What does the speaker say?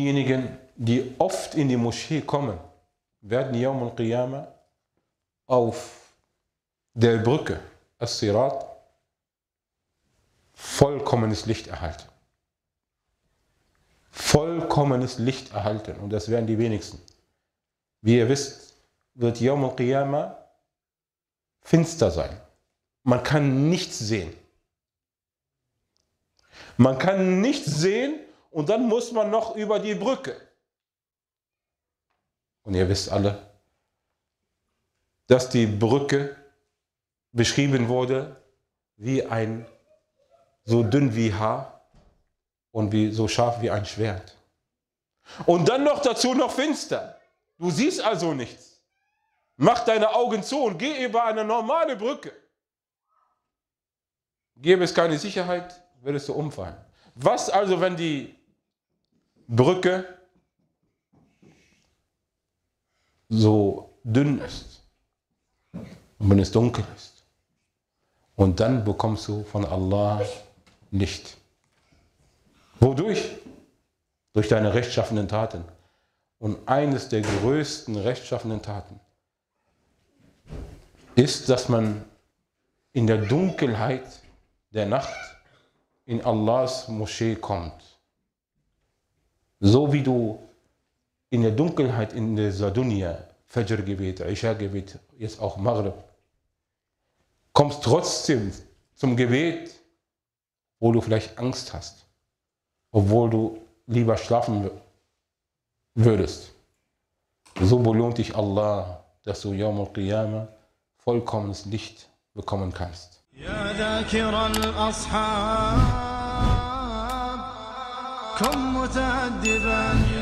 Diejenigen, die oft in die Moschee kommen, werden Yawm al-Qiyamah auf der Brücke, As-Sirat, vollkommenes Licht erhalten. Vollkommenes Licht erhalten. Und das werden die wenigsten. Wie ihr wisst, wird Yawm al-Qiyamah finster sein. Man kann nichts sehen. Man kann nichts sehen und dann muss man noch über die Brücke. Und ihr wisst alle, dass die Brücke beschrieben wurde wie so dünn wie Haar und so scharf wie ein Schwert. Und dann noch dazu noch finster. Du siehst also nichts. Mach deine Augen zu und geh über eine normale Brücke. Gäbe es keine Sicherheit, würdest du umfallen. Was also, wenn die Brücke so dünn ist und wenn es dunkel ist? Und dann bekommst du von Allah Licht. Wodurch? Durch deine rechtschaffenen Taten. Und eines der größten rechtschaffenen Taten ist, dass man in der Dunkelheit der Nacht in Allahs Moschee kommt. So wie du in der Dunkelheit in dieser Dunya, Fajr-Gebet, Isha-Gebet, jetzt auch Maghrib, kommst trotzdem zum Gebet, wo du vielleicht Angst hast, obwohl du lieber schlafen würdest. So belohnt dich Allah, dass du Yawm al-Qiyamah vollkommenes Licht bekommen kannst. يا ذاكر الأصحاب كن متأدبا